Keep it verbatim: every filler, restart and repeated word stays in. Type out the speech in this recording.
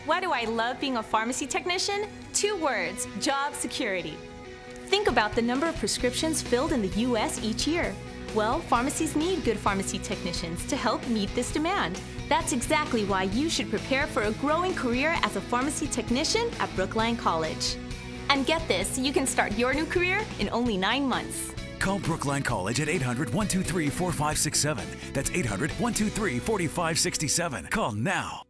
Why do I love being a pharmacy technician? Two words: job security. Think about the number of prescriptions filled in the U S each year. Well, pharmacies need good pharmacy technicians to help meet this demand. That's exactly why you should prepare for a growing career as a pharmacy technician at Brookline College. And get this, you can start your new career in only nine months. Call Brookline College at eight hundred, one two three, four five six seven. That's eight hundred, one two three, four five six seven. Call now.